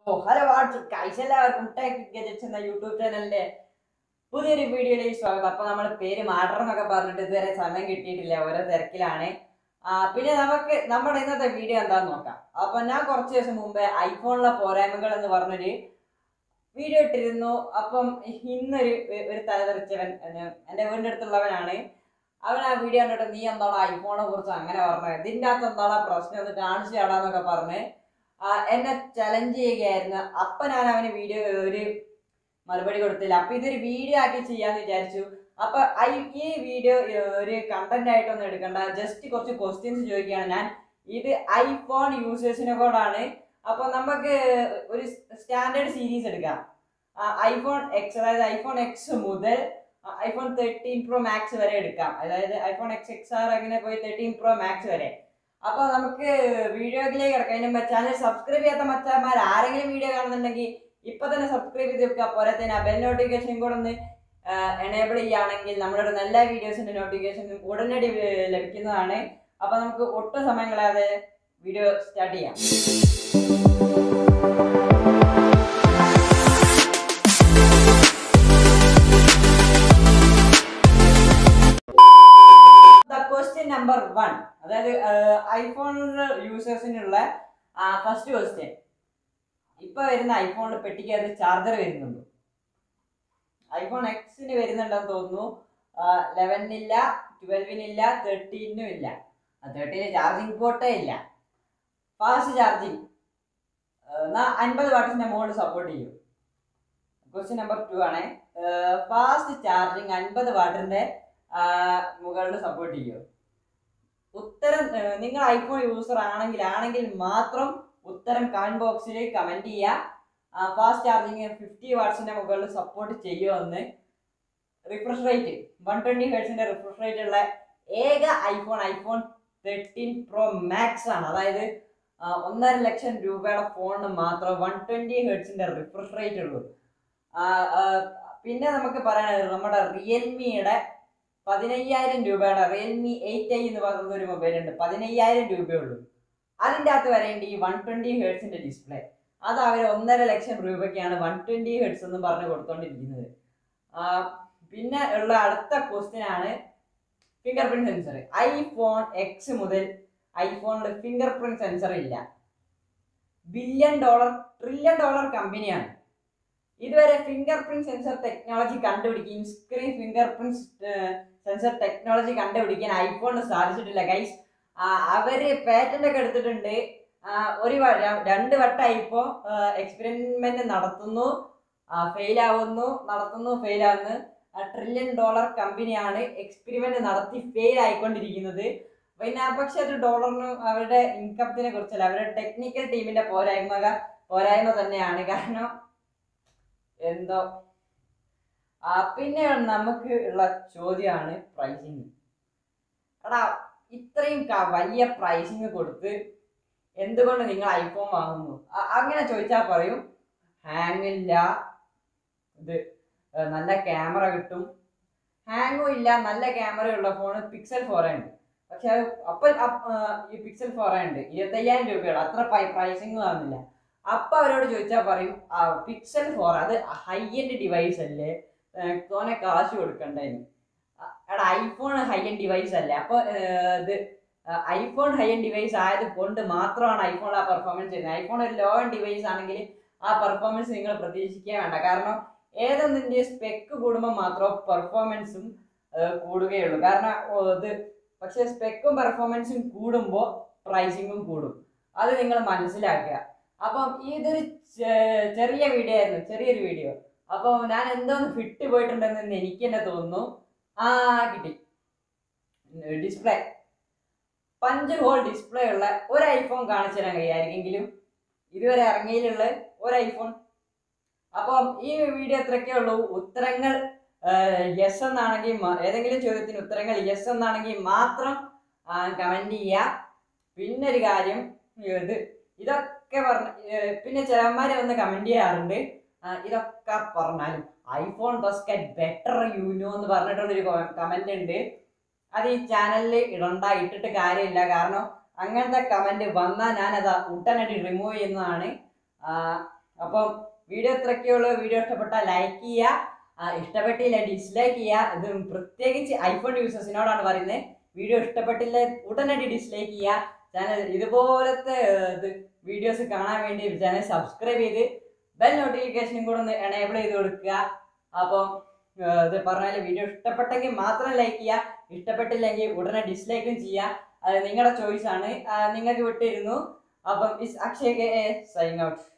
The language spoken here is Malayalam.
ഹലോ വാട്സ്ആപ്പ് ഗൈസ്, എല്ലാവർക്കും ടെക് ഗജറ്റ്സ് എന്ന യൂട്യൂബ് ചാനലിന്റെ പുതിയൊരു വീഡിയോയിലേക്ക് സ്വാഗതം. അപ്പൊ നമ്മൾ പേര് മാറ്റണം എന്നൊക്കെ പറഞ്ഞിട്ട് ഇതുവരെ സമയം കിട്ടിയിട്ടില്ല, ഓരോ തിരക്കിലാണ്. പിന്നെ നമുക്ക് നമ്മുടെ ഇന്നത്തെ വീഡിയോ എന്താന്ന് നോക്കാം. അപ്പൊ ഞാൻ കുറച്ച് ദിവസം മുമ്പേ ഐഫോണിലെ പോരായ്മകൾ എന്ന് പറഞ്ഞൊരു വീഡിയോ ഇട്ടിരുന്നു. അപ്പം ഇന്നൊരു ഒരു തലതെറിച്ചവൻ എൻ്റെ വീടിൻ്റെ അടുത്തുള്ളവനാണ്. അവൻ ആ വീഡിയോ കണ്ടിട്ട് നീ എന്താടാ ഐഫോണിനെ കുറിച്ച് അങ്ങനെ പറഞ്ഞത്, ഇതിൻ്റെ അകത്ത് എന്താടാ പ്രശ്നം, ഒന്ന് കാണിച്ചു തരാന്നൊക്കെ പറഞ്ഞ് എന്നെ ചലഞ്ച് ചെയ്യുകയായിരുന്നു. അപ്പൊ ഞാൻ അവന് വീഡിയോ ഒരു മറുപടി കൊടുത്തില്ല. അപ്പൊ ഇതൊരു വീഡിയോ ആക്കി ചെയ്യാന്ന് വിചാരിച്ചു. അപ്പൊ ഈ വീഡിയോ ഒരു കണ്ടന്റ് ആയിട്ടൊന്നും എടുക്കണ്ട, ജസ്റ്റ് കുറച്ച് ക്വസ്റ്റ്യൻസ് ചോദിക്കുകയാണ് ഞാൻ. ഇത് ഐഫോൺ യൂസേഴ്സിനെ കൂടാണ്. അപ്പൊ നമുക്ക് ഒരു സ്റ്റാൻഡേർഡ് സീരീസ് എടുക്കാം. ഐഫോൺ എക്സ്, അതായത് ഐഫോൺ എക്സ് മുതൽ ഐഫോൺ 13 പ്രോ മാക്സ് വരെ എടുക്കാം. അതായത് ഐഫോൺ XR അങ്ങനെ പോയി 13 പ്രോ മാക്സ് വരെ. അപ്പൊ നമുക്ക് വീഡിയോയിലേക്ക് കിടക്കാം. അതിന് ചാനൽ സബ്സ്ക്രൈബ് ചെയ്യാത്ത മച്ചാന്മാർ ആരെങ്കിലും വീഡിയോ കാണുന്നുണ്ടെങ്കിൽ ഇപ്പൊ തന്നെ സബ്സ്ക്രൈബ് ചെയ്ത് വെക്കുക. പോരെ തന്നെ ബെൽ നോട്ടിഫിക്കേഷൻ കൂടെ ഒന്ന് എനേബിൾ ചെയ്യുകയാണെങ്കിൽ നമ്മളുടെ നല്ല വീഡിയോസിന്റെ നോട്ടിഫിക്കേഷൻ ഉടനടി ലഭിക്കുന്നതാണ്. അപ്പൊ നമുക്ക് ഒട്ടും സമയം കളയാതെ വീഡിയോ സ്റ്റാർട്ട് ചെയ്യാം. ക്വസ്റ്റ്യൻ നമ്പർ 1, അതായത് ഐഫോൺ യൂസേഴ്സിനുള്ള ഫസ്റ്റ് ക്വസ്റ്റ്യൻ. ഇപ്പൊ വരുന്ന ഐഫോണിൽ പെട്ടിക്കകത്ത് ചാർജർ വരുന്നുണ്ട്. ഐഫോൺ എക്സിന് വരുന്നുണ്ടെന്ന് തോന്നുന്നു. 11-നില്ല, 12-നില്ല, 13-നും ഇല്ല. 13 ചാർജിങ് പോർട്ടേ ഇല്ല. ഫാസ്റ്റ് ചാർജിങ് 50 വാട്ട്സിന്റെ മുകളിൽ സപ്പോർട്ട് ചെയ്യും. ക്വസ്റ്റ്യൻ നമ്പർ 2 ആണ്. ഫാസ്റ്റ് ചാർജിങ് 50 വാട്ടിന്റെ മുകളിൽ സപ്പോർട്ട് ചെയ്യും. ഉത്തരം നിങ്ങൾ ഐഫോൺ യൂസർ ആണെങ്കിൽ മാത്രം ഉത്തരം കമന്റ് ബോക്സിൽ കമന്റ് ചെയ്യുക. ഫാസ്റ്റ് ചാർജിങ് 50 വാട്ട്സിന്റെ മുകളിൽ സപ്പോർട്ട് ചെയ്യുമെന്ന്. റിഫ്രഷ് റേറ്റ് 120 ഹെർട്സിന്റെ റിഫ്രഷ് റേറ്റ് ഉള്ള ഏക ഐഫോൺ 13 പ്രോ മാക്സ് ആണ്. അതായത് 1.5 ലക്ഷം രൂപയുടെ ഫോണിന് മാത്രം 120 ഹെർട്സിന്റെ റിഫ്രഷ് റേറ്റ് ഉള്ളൂ. പിന്നെ നമുക്ക് പറയാനുള്ളത് നമ്മുടെ റിയൽമിയുടെ 15,000 രൂപയുടെ റിയൽമി 8i എന്ന് പറയുന്ന ഒരു മൊബൈൽ ഉണ്ട്. 15,000 രൂപയുള്ളൂ. അതിൻ്റെ അകത്ത് വരേണ്ട ഈ 120 ഹെർട്സിന്റെ ഡിസ്പ്ലേ, അത് അവർ 1.5 ലക്ഷം രൂപയ്ക്കാണ് 120 ഹെർട്സ് എന്ന് പറഞ്ഞ് കൊടുത്തോണ്ടിരിക്കുന്നത്. പിന്നെ ഉള്ള അടുത്ത ക്വസ്റ്റ്യൻ ആണ് fingerprint sensor. IPhone X മുതൽ ഐഫോണിൽ ഫിംഗർ പ്രിന്റ് സെൻസർ ഇല്ല. ട്രില്യൺ ഡോളർ കമ്പനിയാണ്. ഇതുവരെ ഫിംഗർ പ്രിന്റ് സെൻസർ ടെക്നോളജി കണ്ടുപിടിക്കുകയും screen fingerprint sensor technology കണ്ടുപിടിക്കാൻ ഐഫോണിന് സാധിച്ചിട്ടില്ല ഗൈസ്. അവര് പാറ്റന്റ് ഒക്കെ എടുത്തിട്ടുണ്ട്. രണ്ട് വട്ടം ഇപ്പോ എക്സ്പെരിമെന്റ് നടത്തുന്നു, ഫെയിലാവുന്നു. ട്രില്യൺ ഡോളർ കമ്പനിയാണ് എക്സ്പെരിമെന്റ് നടത്തി ഫെയിൽ ആയിക്കൊണ്ടിരിക്കുന്നത്. പിന്നെ പക്ഷെ ഒരു ഡോളറിന് അവരുടെ ഇൻകത്തിനെ കുറിച്ചല്ല, അവരുടെ ടെക്നിക്കൽ ടീമിന്റെ പോരായ്മ തന്നെയാണ്. കാരണം എന്തോ. പിന്നെ നമുക്ക് ഉള്ള ചോദ്യമാണ് പ്രൈസിങ്. എടാ, ഇത്രയും വലിയ പ്രൈസിങ് കൊടുത്ത് എന്തുകൊണ്ട് നിങ്ങൾ ഐഫോൺ വാങ്ങുന്നു? അങ്ങനെ ചോദിച്ചാൽ പറയും ഹാങ് ഇല്ല, ഇത് നല്ല ക്യാമറ കിട്ടും. ഹാങ്ങും ഇല്ല, നല്ല ക്യാമറയുള്ള ഫോൺ പിക്സൽ 4 ഉണ്ട്. പക്ഷെ ഈ പിക്സൽ 4 ഉണ്ട് 25,000 രൂപയുള്ള, അത്ര പ്രൈസിങ് ആവുന്നില്ല. അപ്പൊ അവരോട് ചോദിച്ചാൽ പറയും പിക്സൽ 4 അത് ഹൈ എൻഡ് ഡിവൈസ് അല്ലേ, തോനെ കാശ് കൊടുക്കണ്ടായിരുന്നു. എടാ, ഐഫോൺ ഹൈ എൻഡ് ഡിവൈസ് അല്ലേ. അപ്പൊ ഇത് ഐഫോൺ ഹൈ എൻഡ് ഡിവൈസ് ആയത് കൊണ്ട് മാത്രമാണ് ഐഫോൺ ആ പെർഫോമൻസ് ചെയ്യുന്നത്. ഐഫോൺ ഒരു ലോ എൻഡ് ഡിവൈസ് ആണെങ്കിൽ ആ പെർഫോമൻസ് നിങ്ങൾ പ്രതീക്ഷിക്കാൻ വേണ്ട. കാരണം ഏതൊന്നിന്റെ സ്പെക്ക് കൂടുമ്പോൾ മാത്രം പെർഫോമൻസും കൂടുകയുള്ളൂ. കാരണം ഇത് പക്ഷെ സ്പെക്കും പെർഫോമൻസും കൂടുമ്പോൾ പ്രൈസിങ്ങും കൂടും. അത് നിങ്ങൾ മനസ്സിലാക്കുക. അപ്പം ഇതൊരു ചെറിയൊരു വീഡിയോ. അപ്പോൾ ഞാൻ എന്തോന്ന് ഫിറ്റ് പോയിട്ടുണ്ടെന്ന് എനിക്ക് തന്നെ തോന്നുന്നു. കിട്ടി. ഡിസ്പ്ലേ പഞ്ച് ഹോൾ ഡിസ്പ്ലേ ഉള്ള ഒരു ഐഫോൺ കാണിച്ചു തരാൻ കഴിയായിരിക്കെങ്കിലും ഇതുവരെ ഇറങ്ങിയിട്ടുള്ള ഒരു ഐഫോൺ. അപ്പം ഈ വീഡിയോ അത്രയൊക്കെ ഉള്ളൂ. ഉത്തരങ്ങൾ യെസ് എന്നാണെങ്കിൽ, ഏതെങ്കിലും ചോദ്യത്തിന് ഉത്തരങ്ങൾ യെസ് എന്നാണെങ്കിൽ മാത്രം കമന്റ് ചെയ്യുക. പിന്നെ ഒരു കാര്യം, ഇതൊക്കെ പിന്നെ ചിലന്മാര് വന്ന് കമന്റ് ചെയ്യാറുണ്ട് ഇതൊക്കെ പറഞ്ഞാലും iPhone does get better you know എന്ന് പറഞ്ഞിട്ടുള്ളൊരു കമന്റ് ഉണ്ട്. അത് ഈ ചാനലിൽ ഇട്ടിട്ട് കാര്യമില്ല. കാരണം അങ്ങനത്തെ കമന്റ് വന്നാൽ ഞാനത് ഉടനടി റിമൂവ് ചെയ്യുന്നതാണ്. അപ്പം വീഡിയോ ഇത്രയൊക്കെയുള്ളൂ. വീഡിയോ ഇഷ്ടപ്പെട്ടാൽ ലൈക്ക് ചെയ്യുക, ഇഷ്ടപ്പെട്ടില്ല ഡിസ്ലൈക്ക് ചെയ്യുക. ഇത് പ്രത്യേകിച്ച് ഐഫോൺ യൂസേഴ്സിനോടാണ് പറയുന്നത്. വീഡിയോ ഇഷ്ടപ്പെട്ടില്ല ഉടനടി ഡിസ്ലൈക്ക് ചെയ്യുക. ചാനൽ ഇതുപോലത്തെ വീഡിയോസ് കാണാൻ വേണ്ടി ചാനൽ സബ്സ്ക്രൈബ് ചെയ്ത് ബെൽ നോട്ടിഫിക്കേഷനും കൂടെ ഒന്ന് എനേബിൾ ചെയ്ത് കൊടുക്കുക. അപ്പം ഇത് പറഞ്ഞാൽ വീഡിയോ ഇഷ്ടപ്പെട്ടെങ്കിൽ മാത്രം ലൈക്ക് ചെയ്യുക, ഇഷ്ടപ്പെട്ടില്ലെങ്കിൽ ഉടനെ ഡിസ്ലൈക്കും ചെയ്യുക. അത് നിങ്ങളുടെ ചോയ്സാണ്, നിങ്ങൾക്ക് വിട്ടിരുന്നു. അപ്പം ഇസ് അക്ഷയ് സൈൻ ഔട്ട്.